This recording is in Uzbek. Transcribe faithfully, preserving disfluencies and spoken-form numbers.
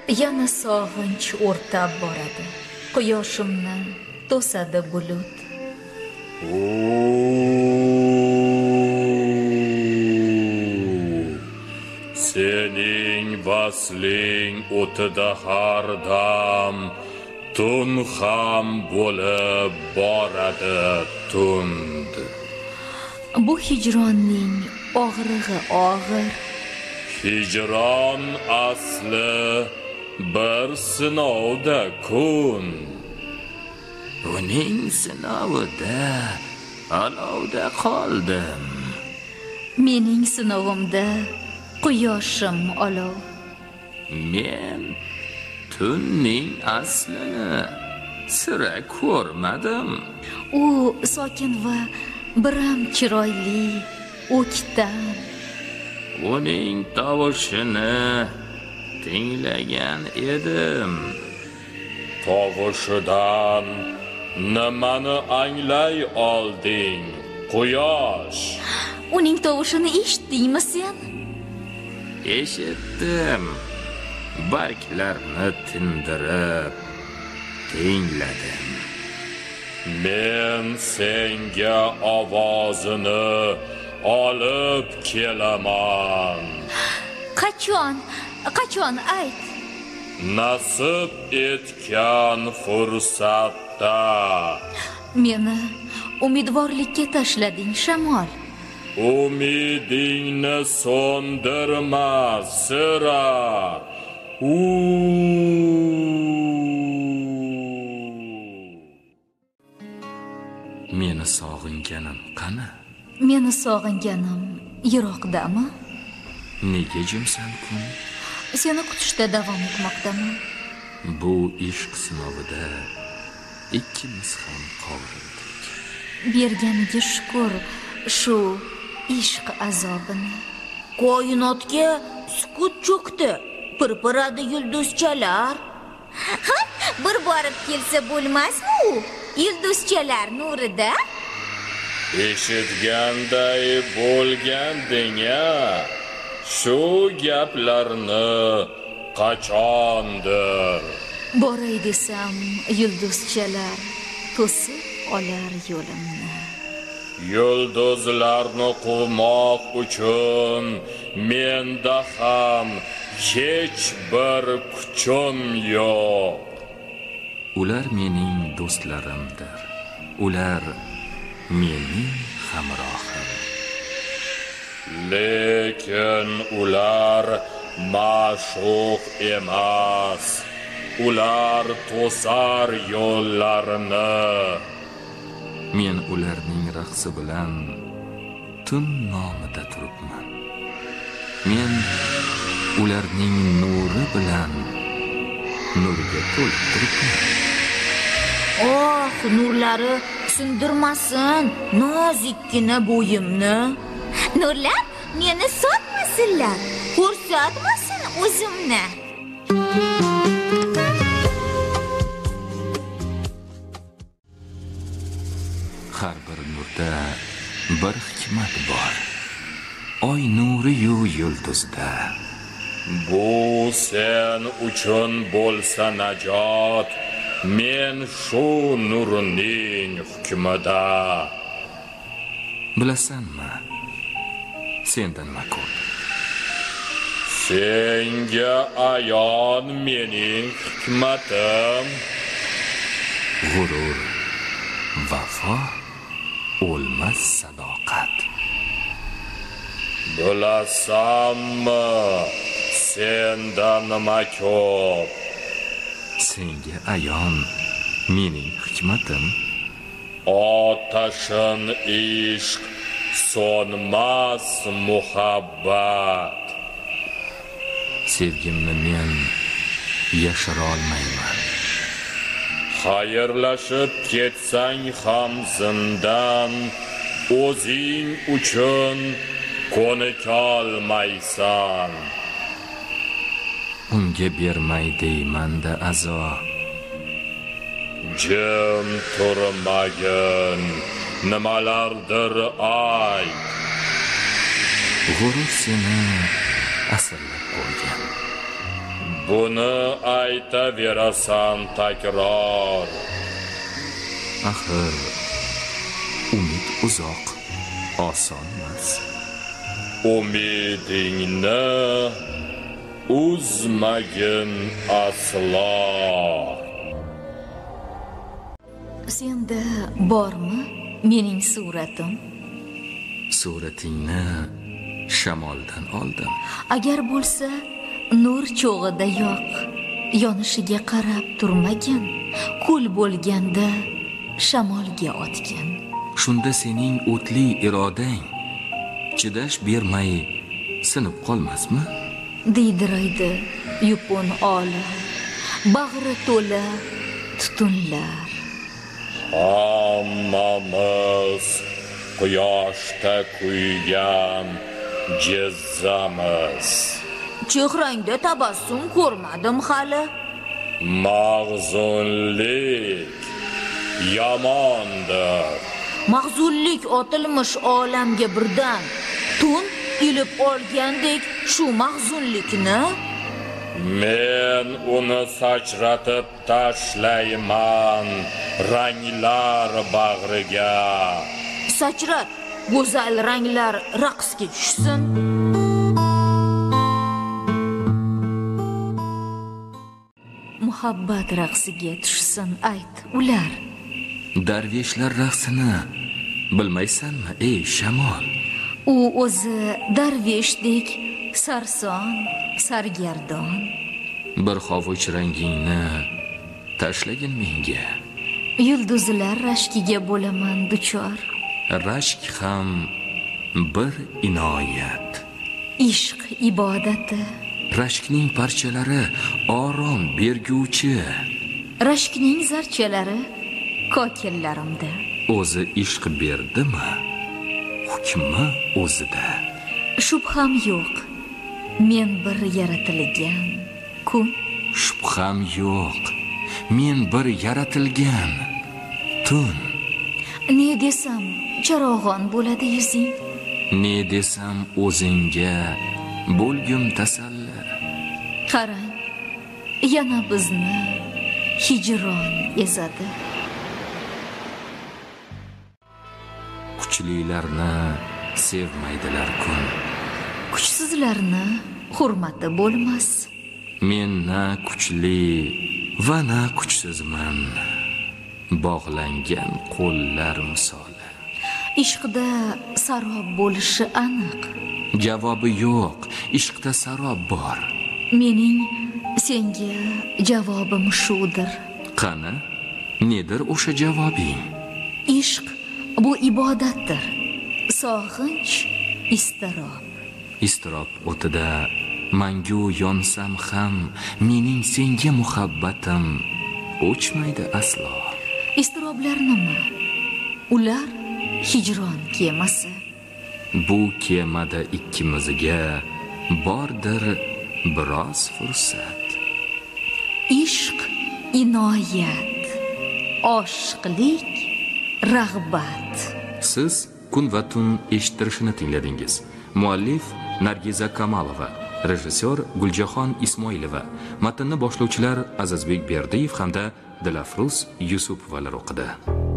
Yana sog'inch o'rtab boradi. Quyoshimni to'sadi bulut. Sening vasling o'tida har dam tun ham bo'lib boradi tund. Bu hijronning og'rig'i og'ir. Hijron asli bir sinovda kun. Uning sinovida olovda qoldim. Mening sinovimda quyoshim olov. Men tunning aslini sira ko'rmadim. U sokin va biram chiroyli, o'ktam. Uning tovushini tinglagan edim. Tovushidan nimani anglay olding, quyosh? Uning tovushini eshitdingmi sen? Eshitdim. Barglarni tindirib tingladim. Men senga ovozini olib kelaman. Qachon? Qachon ayt? Nasib etgan fursatda. Meni umidvorlikka tashlading, shamol. Umidingni so'ndirma sira. Meni sog'inganim qani? Meni sog'inganim yiroqdami? Nega jimsan kun? Seni kutishda davom etmoqdaman. Bu ishq sinovida ikkimiz ham qovrildik. Berganiga shukr shu ishq azobini. Koinotga sukut cho'kdi. Pirpiradi yulduzchalar. Ha, bir borib kelsa bo'lmasmi u? Yulduzchalar nurida. Eshitganday bo'lganding-a? Shu gaplarni qachondir. Boray desam, yulduzchalar to'sib olar yo'limni. Yulduzlarni quvmoq uchun menda ham hech bir kuchim yo'q. Ular mening do'stlarimdir. Ular mening hamrohim. Lekin ular ma'shuq emas. Ular to'sar yo'llarini. Men ularning raqsi bilan tun nomida turibman. Men ularning nuri bilan nurga to'lib turibman. Oh, nurlari sindirmasin nozikkina bo'yimni. Nurlar meni sotmasinlar, ko'rsatmasin o'zimni. Har bir nurda bir hikmat bor. Oy nuri-yu yulduzda. Bu sen uchun bo'lsa najot, men shu nurning hukmida. Bilasanmi? Sendan nima ko'rdim? Senga ayon mening hikmatim. G'urur, vafo, o'lmas sadoqat. Bilasanmi, senda nima ko'p? Senga ayon mening hikmatim. Otashin ishq, so'nmas muhabbat. Sevgimni men yashira olmayman. Xayrlashib ketsang ham zindan, o'zing uchun ko'nikolmaysan. Unga bermay deymanda azo. Jim turmagin, nimalardir ayt. G'urur seni asrlab qo'ygan. buni aytaverasan takror. Axir umid uzoq, oson emas. Umidingni uzmagin aslo. Senda bormi mening suratim? Suratingni shamoldan oldim. Agar bo'lsa, nur cho'g'ida yoq, yonishiga qarab turmagin, kul bo'lganda shamolga otgin. Shunda sening o'tli irodang chidash bermay sinib qolmasmi? Diydiraydi yupun olam, bag'ri to'la tutunlar. Hammamiz quyoshda kuygan jizzamiz. Chehrangda tabassum ko'rmadim hali. Mag'zunlik yomondir. Mag'zunlik otilmish olamga birdan tun ilib olgandek shu mag'zunlikni Men uni sachratib tashlayman ranglar bag'riga. Sachrat, go'zal ranglar raqsga tushsin. Muhabbat raqsiga tushsin, ayt ular. Darveshlar raqsini bilmaysanmi, ey shamol? U o'zi darveshdek sarson, sargardon. Bir hovuch rangingni tashlagin menga. Yulduzlar rashkiga bo'laman duchor. Rashk ham bir inoyat. Ishq ibodati. Rashkning parchalari orom berguvchi. Rashkning zarchalari kokillarimda. O'zi ishq berdimi? Hukmi o'zida. Shubham yo'q. Men bir yaratilgan kun. Shubham yo'q. Men bir yaratilgan tun. Ne desam charog'on bo'ladi yuzing. Ne desam o'zingga bo'lgum tasalli. Qarang, yana bizni hijron ezadi. Kuchlilarni sevmaydilar kun. Kuchsizlarni hurmati bo'lmas. Men na kuchli va na kuchsizman. Bog'langan qo'llar misoli. Ishqda sarob bo'lishi aniq. Javobi yo'q, ishqda sarob bor. Mening senga javobim shudir. Qani, nedir o'sha javobing? Ishq bu ibodatdir. Sog'inch, iztirob. Iztirob o'tida mangu yonsam ham mening senga muhabbatim o'chmaydi aslo. Iztiroblar nima? Ular hijron kemasi. Bu kemada ikkimizga bordir biroz fursat. Ishq inoyat, oshiqlik rag'bat. Siz kun va tun eshittirishini tingladingiz. Muallif Nargiza Kamalova, rejissyor Guljaxon Ismoilova, matnni boshlovchilar Azizbek Berdiyev hamda Dilafruz Yusupovalar o'qidi.